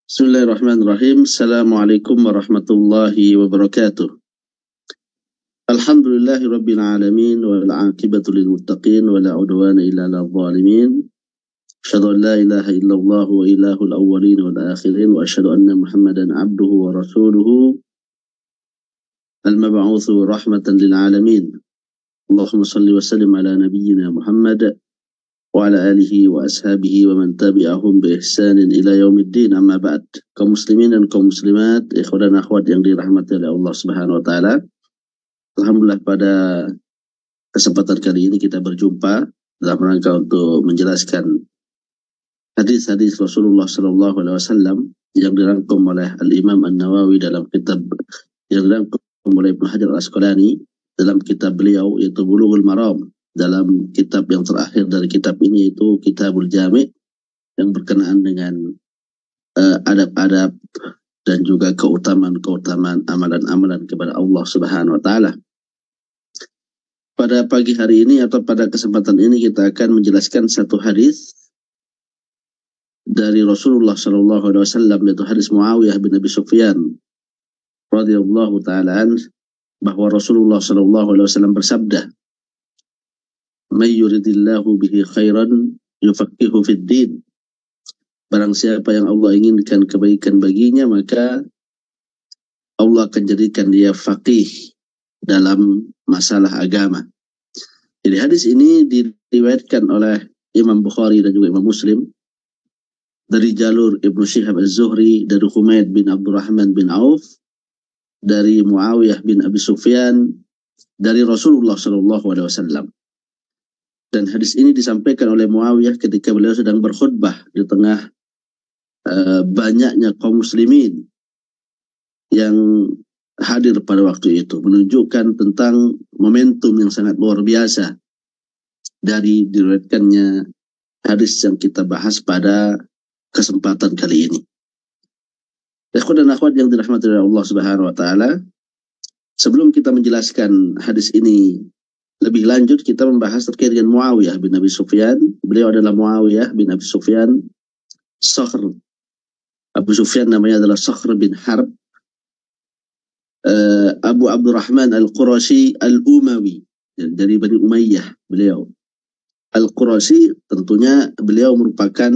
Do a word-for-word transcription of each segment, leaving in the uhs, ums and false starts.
Bismillahirrahmanirrahim. Assalamualaikum warahmatullahi wabarakatuh. Alhamdulillahi rabbil alamin wal aqibatu lil muttaqin wa la udwana illa 'alal zalimin. Asyhadu an la ilaha illallah wa ilahul awwalin wal akhirin wa asyhadu anna Muhammadan 'abduhu wa rasuluhu al-mab'utsu rahmatan lil alamin. Allahumma shalli wa sallim ala nabiyyina Muhammad wa ala alihi wa ashabihi wa man tabi'ahum bi ihsanin ila yaumiddin, amma ba'd. Kaum muslimin dan kaum muslimat, ikhwan dan akhwat yang dirahmati oleh Allah Subhanahu wa taala. Alhamdulillah, pada kesempatan kali ini kita berjumpa dalam rangka untuk menjelaskan hadis-hadis Rasulullah sallallahu alaihi wasallam yang dirangkum oleh Al-Imam An-Nawawi dalam kitab yang dirangkum oleh Ibnu Hajar Al-Asqalani dalam kitab beliau yaitu Bulughul Maram. Dalam kitab yang terakhir dari kitab ini yaitu Kitabul Jami' yang berkenaan dengan uh, adab-adab dan juga keutamaan-keutamaan amalan-amalan kepada Allah Subhanahu wa taala. Pada pagi hari ini atau pada kesempatan ini kita akan menjelaskan satu hadis dari Rasulullah sallallahu alaihi wasallam, yaitu hadis Muawiyah bin Abi Sufyan radhiyallahu taala an, bahwa Rasulullah sallallahu alaihi wasallam bersabda, "May yuridillahu bihi khairan yufaqihu fid din." Barang siapa yang Allah inginkan kebaikan baginya, maka Allah akan jadikan dia faqih dalam masalah agama. Jadi hadis ini diriwayatkan oleh Imam Bukhari dan juga Imam Muslim dari jalur Ibnu Syihab Az-Zuhri, dari Humaid bin Abdurrahman bin Auf, dari Muawiyah bin Abi Sufyan, dari Rasulullah sallallahu alaihi wasallam. Dan hadis ini disampaikan oleh Muawiyah ketika beliau sedang berkhutbah di tengah uh, banyaknya kaum muslimin yang hadir pada waktu itu, menunjukkan tentang momentum yang sangat luar biasa dari diriwayatkannya hadis yang kita bahas pada kesempatan kali ini. Ikhwan dan akhwat yang dirahmati oleh Allah Subhanahu wa taala, sebelum kita menjelaskan hadis ini lebih lanjut, kita membahas terkait dengan Muawiyah bin Abi Sufyan. Beliau adalah Muawiyah bin Abi Sufyan Sakhr. Abu Sufyan namanya adalah Sakhr bin Harb. Uh, Abu Abdurrahman Al-Qurashi Al-Umawi, dari Bani Umayyah beliau. Al-Qurashi tentunya beliau merupakan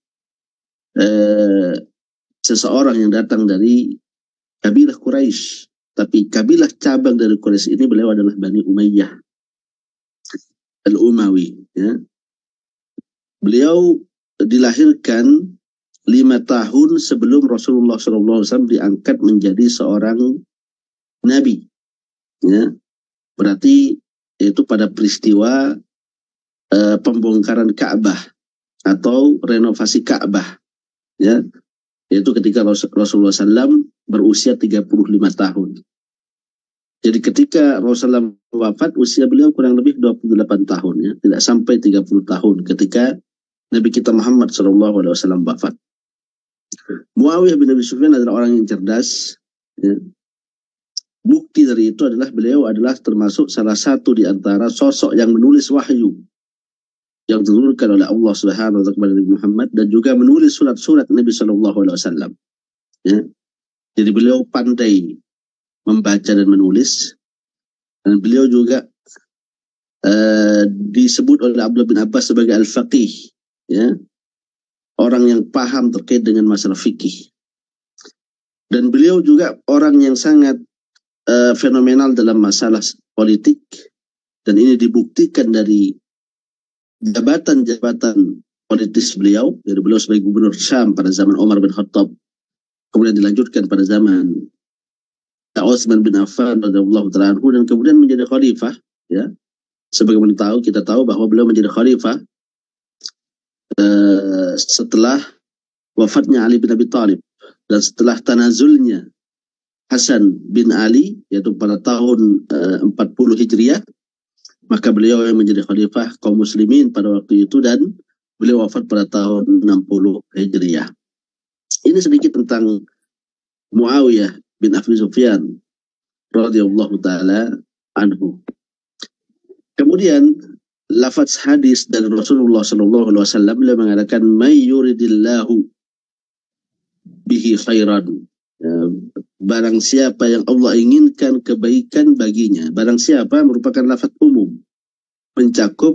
uh, seseorang yang datang dari kabilah Quraisy. Tapi kabilah cabang dari Quraisy ini beliau adalah Bani Umayyah Al-Umawi, ya. Beliau dilahirkan lima tahun sebelum Rasulullah shallallahu alaihi wasallam diangkat menjadi seorang nabi, ya. Berarti itu pada peristiwa uh, pembongkaran Ka'bah atau renovasi Ka'bah, ya. Yaitu ketika Rasulullah shallallahu alaihi wasallam berusia tiga puluh lima tahun. Jadi ketika Rasulullah wafat, usia beliau kurang lebih dua puluh delapan tahun, ya, tidak sampai tiga puluh tahun ketika Nabi kita Muhammad shallallahu alaihi wasallam wafat. Muawiyah bin Abi Sufyan adalah orang yang cerdas, ya. Bukti dari itu adalah beliau adalah termasuk salah satu di antara sosok yang menulis wahyu yang diturunkan oleh Allah Subhanahu wa taala kepada Nabi Muhammad, dan juga menulis surat-surat Nabi shallallahu alaihi wasallam, ya. Jadi beliau pandai membaca dan menulis, dan beliau juga uh, disebut oleh Abdullah bin Abbas sebagai al-faqih, ya, orang yang paham terkait dengan masalah fikih. Dan beliau juga orang yang sangat uh, fenomenal dalam masalah politik, dan ini dibuktikan dari jabatan-jabatan politis beliau. Jadi beliau sebagai gubernur Syam pada zaman Umar bin Khattab, kemudian dilanjutkan pada zaman Utsman bin Affan radhiyallahu ta'ala anhu, dan kemudian menjadi khalifah, ya. Sebagaimana tahu, kita tahu bahwa beliau menjadi khalifah uh, setelah wafatnya Ali bin Abi Thalib dan setelah tanazulnya Hasan bin Ali, yaitu pada tahun uh, empat puluh Hijriah, maka beliau yang menjadi khalifah kaum muslimin pada waktu itu, dan beliau wafat pada tahun enam puluh Hijriah. Ini sedikit tentang Muawiyah bin Abi Sufyan radhiyallahu taala anhu. Kemudian lafaz hadis dari Rasulullah sallallahu alaihi wasallam beliau mengatakan, "May yuridillahu bihi khairan. Barang siapa yang Allah inginkan kebaikan baginya. Barang siapa merupakan lafaz umum, mencakup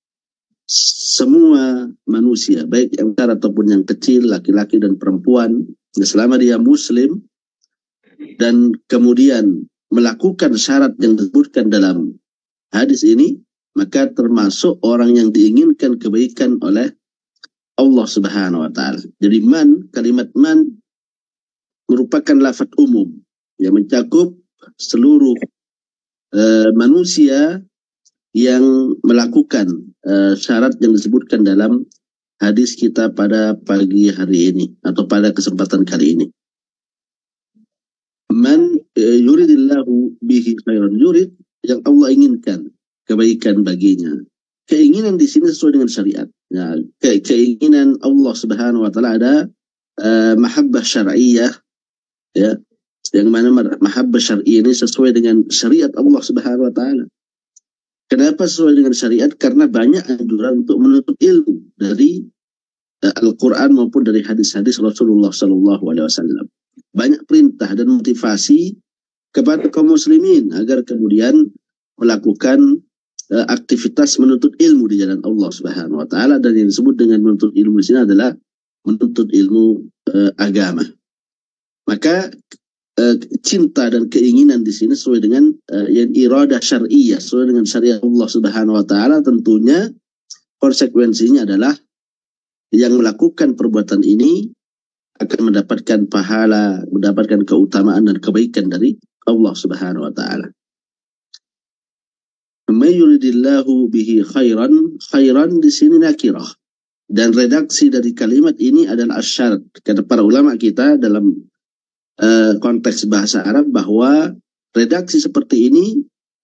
semua manusia, baik yang besar ataupun yang kecil, laki-laki dan perempuan. Selama dia muslim dan kemudian melakukan syarat yang disebutkan dalam hadis ini, maka termasuk orang yang diinginkan kebaikan oleh Allah Subhanahu wa taala. Jadi man, kalimat man merupakan lafaz umum yang mencakup seluruh uh, manusia yang melakukan uh, syarat yang disebutkan dalam hadis kita pada pagi hari ini atau pada kesempatan kali ini. Man uh, yuridillahu bihi khairan, yurid yang Allah inginkan kebaikan baginya. Keinginan di sini sesuai dengan syariat. Ya, ke keinginan Allah Subhanahu wa taala ada uh, mahabbah syar'iyyah, ya, yang mana mahabbah syar'iyyah ini sesuai dengan syariat Allah Subhanahu wa taala. Kenapa sesuai dengan syariat? Karena banyak anjuran untuk menuntut ilmu dari uh, Al-Quran maupun dari hadis-hadis Rasulullah Sallallahu Alaihi Wasallam. Banyak perintah dan motivasi kepada kaum muslimin agar kemudian melakukan uh, aktivitas menuntut ilmu di jalan Allah Subhanahu Wa Taala, dan yang disebut dengan menuntut ilmu di sini adalah menuntut ilmu uh, agama. Maka cinta dan keinginan di sini sesuai dengan uh, yang iradah syar'iyyah, sesuai dengan syariat Allah Subhanahu wa taala. Tentunya konsekuensinya adalah yang melakukan perbuatan ini akan mendapatkan pahala, mendapatkan keutamaan dan kebaikan dari Allah Subhanahu wa taala. May yuridillahu bihi khairan, khairan di sini nakirah, dan redaksi dari kalimat ini adalah asyarat. Kata para ulama kita dalam Uh, konteks bahasa Arab bahwa redaksi seperti ini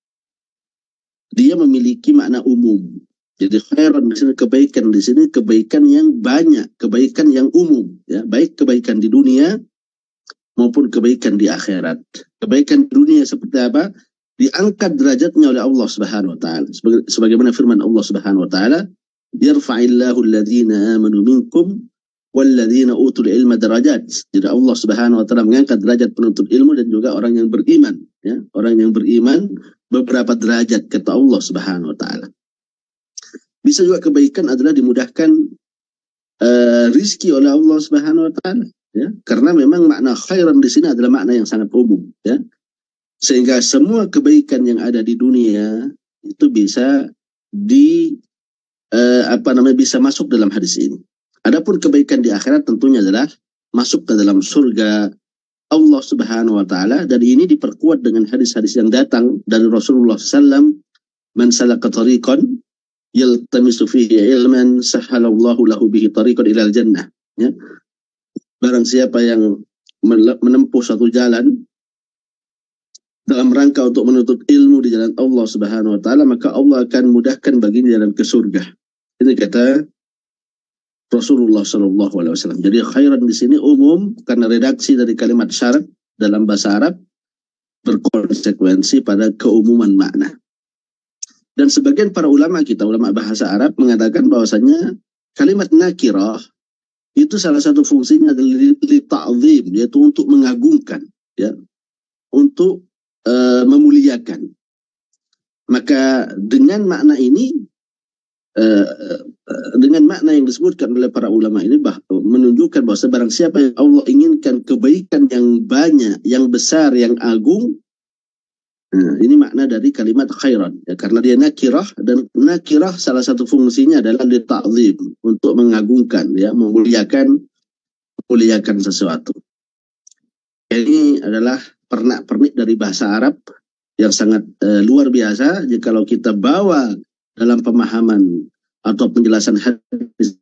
dia memiliki makna umum. Jadi khairan di sini kebaikan, di sini kebaikan yang banyak, kebaikan yang umum, ya, baik kebaikan di dunia maupun kebaikan di akhirat. Kebaikan di dunia seperti apa? Diangkat derajatnya oleh Allah Subhanahu wa taala. Sebaga, sebagaimana firman Allah Subhanahu wa taala, "Yarfa'illahu alladhina amanu minkum walladzina utul ilma darajat." Jadi Allah Subhanahu wa taala mengangkat derajat penuntut ilmu dan juga orang yang beriman, ya. Orang yang beriman beberapa derajat kata Allah Subhanahu wa taala. Bisa juga kebaikan adalah dimudahkan uh, rizki oleh Allah Subhanahu wa taala, ya. Karena memang makna khairan di sini adalah makna yang sangat umum, ya. Sehingga semua kebaikan yang ada di dunia itu bisa di uh, apa namanya bisa masuk dalam hadis ini. Adapun kebaikan di akhirat tentunya adalah masuk ke dalam surga Allah Subhanahu wa taala, dan ini diperkuat dengan hadis-hadis yang datang dari Rasulullah sallallahu alaihi wasallam, "Man salaka tariqan yaltamisu fihi ilman sahhalallahu lahu bihi tariqan ilal jannah." Ya. Barang siapa yang menempuh satu jalan dalam rangka untuk menuntut ilmu di jalan Allah Subhanahu wa taala, maka Allah akan mudahkan baginya jalan ke surga. Ini kata Rasulullah Sallallahu Alaihi Wasallam. Jadi khairan di sini umum karena redaksi dari kalimat syarat dalam bahasa Arab berkonsekuensi pada keumuman makna. Dan sebagian para ulama kita, ulama bahasa Arab, mengatakan bahwasanya kalimat nakirah itu salah satu fungsinya adalah li ta'zim, yaitu untuk mengagungkan, ya, untuk uh, memuliakan. Maka dengan makna ini, uh, dengan makna yang disebutkan oleh para ulama ini, bah, menunjukkan bahwa barang siapa yang Allah inginkan kebaikan yang banyak, yang besar, yang agung, nah, ini makna dari kalimat khairan, ya, karena dia nakirah, dan nakirah salah satu fungsinya adalah li ta'zim, untuk mengagungkan, ya, memuliakan, memuliakan sesuatu. Ini adalah pernak-pernik dari bahasa Arab yang sangat uh, luar biasa. Jika kalau kita bawa dalam pemahaman atau penjelasan hadis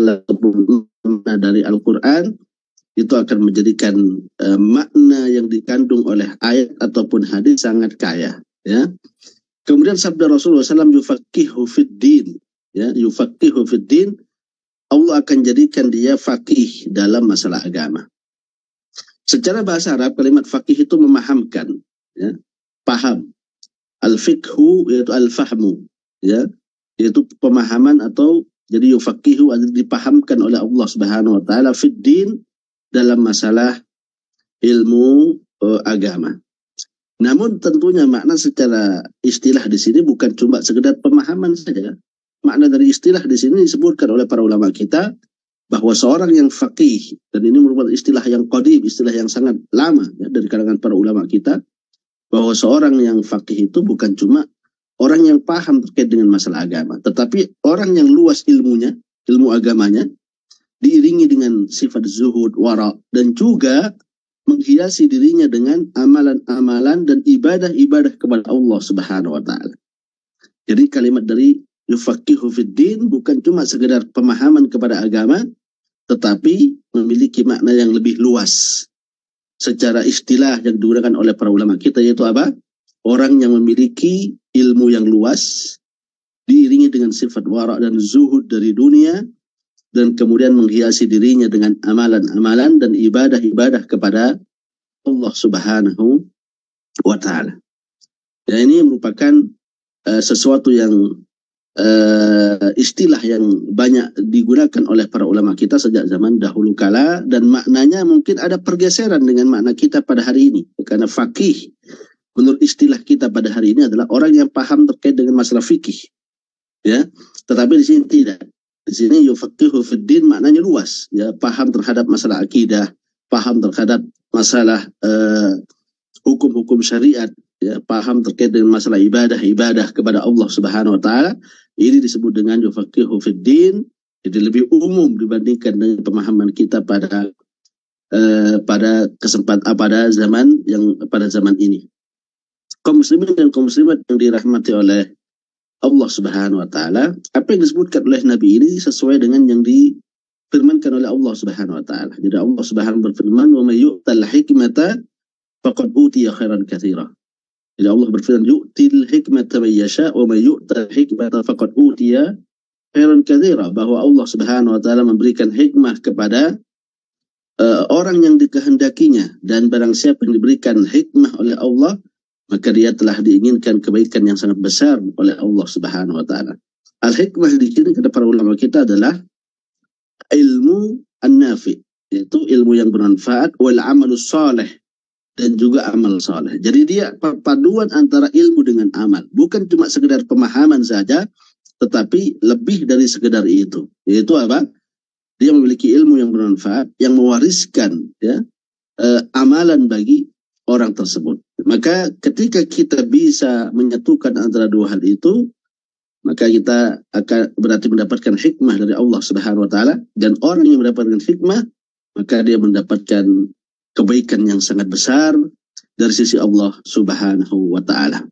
dari Al-Quran, itu akan menjadikan uh, makna yang dikandung oleh ayat ataupun hadis sangat kaya, ya. Kemudian sabda Rasulullah sallallahu alaihi wasallam, yufaqihu fid din, ya, yufaqihu fid din, Allah akan jadikan dia faqih dalam masalah agama. Secara bahasa Arab kalimat faqih itu memahamkan, ya, paham. Al-fiqhu yaitu al-fahmu, ya, yaitu pemahaman, atau jadi yufaqihu adalah dipahamkan oleh Allah Subhanahu wa taala fid din, dalam masalah ilmu uh, agama. Namun tentunya makna secara istilah di sini bukan cuma sekedar pemahaman saja. Makna dari istilah di sini disebutkan oleh para ulama kita bahwa seorang yang faqih, dan ini merupakan istilah yang qadim, istilah yang sangat lama ya, dari kalangan para ulama kita, bahwa seorang yang faqih itu bukan cuma orang yang paham terkait dengan masalah agama, tetapi orang yang luas ilmunya, ilmu agamanya, diiringi dengan sifat zuhud, wara, dan juga menghiasi dirinya dengan amalan-amalan dan ibadah-ibadah kepada Allah Subhanahu wa taala. Jadi kalimat dari yufaqihu fiddin bukan cuma sekedar pemahaman kepada agama, tetapi memiliki makna yang lebih luas. Secara istilah yang digunakan oleh para ulama kita yaitu apa? Orang yang memiliki ilmu yang luas, diiringi dengan sifat wara dan zuhud dari dunia, dan kemudian menghiasi dirinya dengan amalan-amalan dan ibadah-ibadah kepada Allah Subhanahu wa taala. Dan ini merupakan uh, sesuatu yang uh, istilah yang banyak digunakan oleh para ulama kita sejak zaman dahulu kala, dan maknanya mungkin ada pergeseran dengan makna kita pada hari ini. Karena faqih menurut istilah kita pada hari ini adalah orang yang paham terkait dengan masalah fikih. Ya, tetapi di sini tidak. Di sini yufaqihu fiddin maknanya luas, ya, paham terhadap masalah akidah, paham terhadap masalah hukum-hukum uh, syariat, ya, paham terkait dengan masalah ibadah-ibadah kepada Allah Subhanahu wa taala. Ini disebut dengan yufaqihu fiddin, jadi lebih umum dibandingkan dengan pemahaman kita pada uh, pada kesempatan uh, pada zaman yang pada zaman ini. Kaum muslimin dan kaum muslimat yang dirahmati oleh Allah Subhanahu wa taala, apa yang disebutkan oleh Nabi ini sesuai dengan yang difirmankan oleh Allah Subhanahu wa taala. Jadi Allah Subhanahu berfirman, "Wa may yu'tal hikmata faqad utiya khairan katsira." Jadi Allah berfirman, "Yu'til hikmata man yasha wa may yu'tal hikmata faqad utiya khairan katsira," bahwa Allah Subhanahu wa taala memberikan hikmah kepada uh, orang yang dikehendakinya, dan barang siapa yang diberikan hikmah oleh Allah, maka dia telah diinginkan kebaikan yang sangat besar oleh Allah Subhanahu wa taala. Al-hikmah di sini kata para ulama kita adalah ilmu an-nafi, yaitu ilmu yang bermanfaat, wal amalus salih, dan juga amal saleh. Jadi dia perpaduan antara ilmu dengan amal, bukan cuma sekedar pemahaman saja, tetapi lebih dari sekedar itu. Yaitu apa? Dia memiliki ilmu yang bermanfaat, yang mewariskan ya eh, amalan bagi orang tersebut. Maka ketika kita bisa menyatukan antara dua hal itu, maka kita akan berarti mendapatkan hikmah dari Allah Subhanahu wa taala, dan orang yang mendapatkan hikmah maka dia mendapatkan kebaikan yang sangat besar dari sisi Allah Subhanahu wa taala.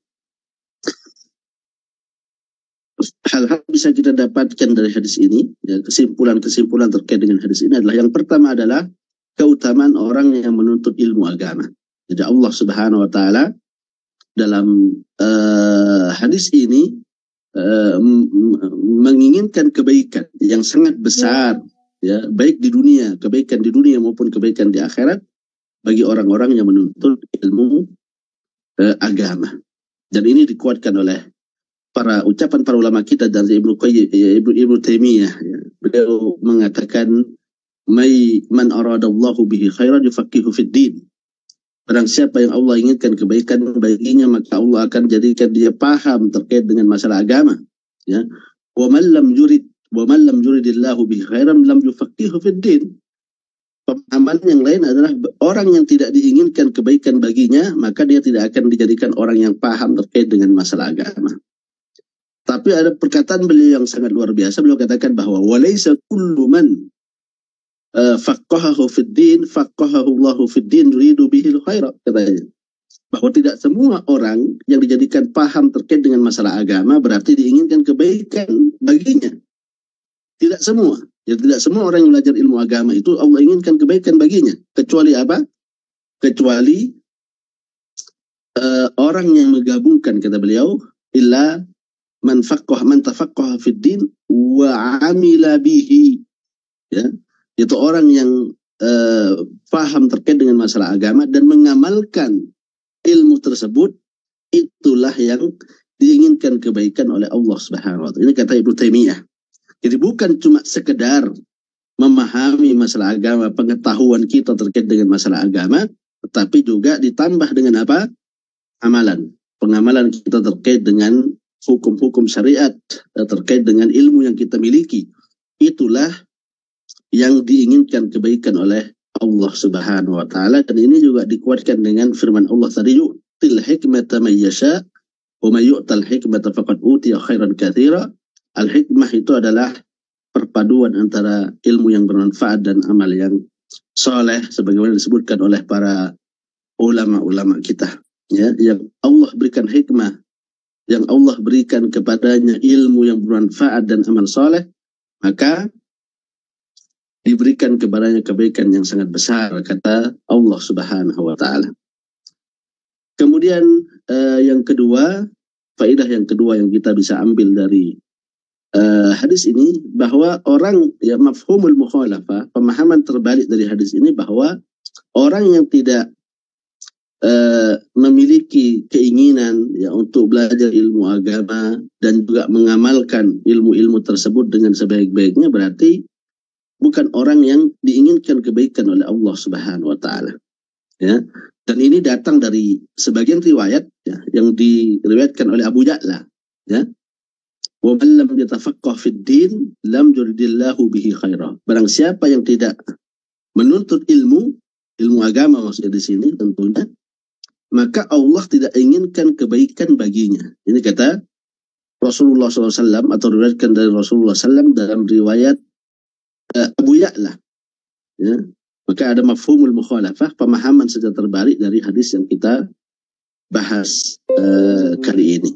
Hal-hal bisa kita dapatkan dari hadis ini, ya, kesimpulan-kesimpulan terkait dengan hadis ini adalah, yang pertama adalah keutamaan orang yang menuntut ilmu agama. Jadi Allah Subhanahu wa taala dalam uh, hadis ini uh, menginginkan kebaikan yang sangat besar, ya, baik di dunia, kebaikan di dunia maupun kebaikan di akhirat bagi orang-orang yang menuntut ilmu uh, agama. Dan ini dikuatkan oleh para ucapan para ulama kita dari Ibnu Qayyim, Ibnu Ibnu Taimiyah, ya. Beliau mengatakan, "May man aradallahu bihi khairan yufaqihu fid din." Barang siapa yang Allah inginkan kebaikan baginya, maka Allah akan jadikan dia paham terkait dengan masalah agama. Ya, wa man lam yurid wa man lam yuridillahu bihi khairan lam yufaqihu fid din. Pemahaman yang lain adalah orang yang tidak diinginkan kebaikan baginya, maka dia tidak akan dijadikan orang yang paham terkait dengan masalah agama. Tapi ada perkataan beliau yang sangat luar biasa. Beliau katakan bahwa walaysa kullu man Uh, faqahahu fid din faqahahu Allahu fid din yuridu bihil khaira, katanya. Bahwa tidak semua orang yang dijadikan paham terkait dengan masalah agama berarti diinginkan kebaikan baginya. Tidak semua. Ya, tidak semua orang yang belajar ilmu agama itu Allah inginkan kebaikan baginya. Kecuali apa? Kecuali uh, orang yang menggabungkan, kata beliau, illa man faqaha man tafaqqaha fid din wa amila bihi. Ya. Itu orang yang uh, paham terkait dengan masalah agama dan mengamalkan ilmu tersebut, itulah yang diinginkan kebaikan oleh Allah Subhanahu wa taala. Ini kata Ibnu Taimiyah. Jadi bukan cuma sekedar memahami masalah agama, pengetahuan kita terkait dengan masalah agama, tetapi juga ditambah dengan apa? Amalan. Pengamalan kita terkait dengan hukum-hukum syariat, terkait dengan ilmu yang kita miliki. Itulah yang diinginkan kebaikan oleh Allah Subhanahu wa taala, dan ini juga dikuatkan dengan firman Allah tadi, yu'til hikmata may yasha wa may yu'tal hikmata faqad utiya khairan katsira. Al-hikmah itu adalah perpaduan antara ilmu yang bermanfaat dan amal yang soleh, sebagaimana disebutkan oleh para ulama-ulama kita, ya, yang Allah berikan hikmah, yang Allah berikan kepadanya ilmu yang bermanfaat dan amal soleh, maka diberikan kepadanya kebaikan yang sangat besar, kata Allah Subhanahu wa taala. Kemudian eh, yang kedua, faedah yang kedua yang kita bisa ambil dari uh, hadis ini, bahwa orang, ya, mafhumul mukhalafah, pemahaman terbalik dari hadis ini, bahwa orang yang tidak uh, memiliki keinginan, ya, untuk belajar ilmu agama dan juga mengamalkan ilmu-ilmu tersebut dengan sebaik-baiknya, berarti bukan orang yang diinginkan kebaikan oleh Allah Subhanahu wa taala. Ya. Dan ini datang dari sebagian riwayat, ya, yang diriwayatkan oleh Abu Ja'la, ya. Wa man lam yatafaqqah fid din lam yuridillahu bihi khaira. Barang siapa yang tidak menuntut ilmu, ilmu agama maksudnya di sini tentunya, maka Allah tidak inginkan kebaikan baginya. Ini kata Rasulullah shallallahu alaihi wasallam, atau diriwayatkan dari Rasulullah shallallahu alaihi wasallam dalam riwayat Abu Ya'la, ya. Maka ada mafhumul mukhalafah, pemahaman secara terbalik dari hadis yang kita bahas uh, kali ini.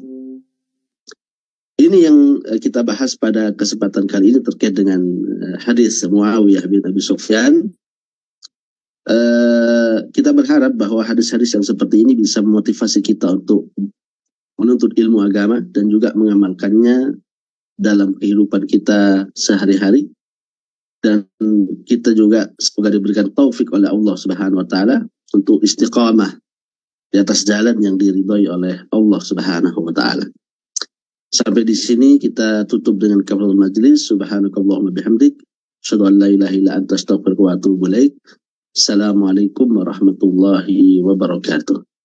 Ini yang kita bahas pada kesempatan kali ini terkait dengan uh, hadis Muawiyah bin Abi Sufyan. Uh, kita berharap bahwa hadis-hadis yang seperti ini bisa memotivasi kita untuk menuntut ilmu agama dan juga mengamalkannya dalam kehidupan kita sehari-hari. Dan kita juga semoga diberikan taufik oleh Allah Subhanahu wa taala untuk istiqamah di atas jalan yang diridhai oleh Allah Subhanahu wa taala. Sampai di sini kita tutup dengan kafaratul majlis. Subhanakallahumma bihamdik, asyhadu an la ilaha illa anta, astaghfiruka wa atubu ilaik. Assalamualaikum warahmatullahi wabarakatuh.